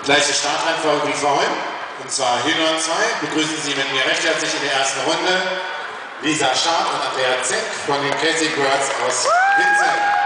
Gleiche Startreihenfolge wie vorhin, und zwar Hühner 2. Begrüßen Sie mit mir recht herzlich in der ersten Runde Lisa Schad und Andrea Zenk von den Crazy Birds aus Windsheim.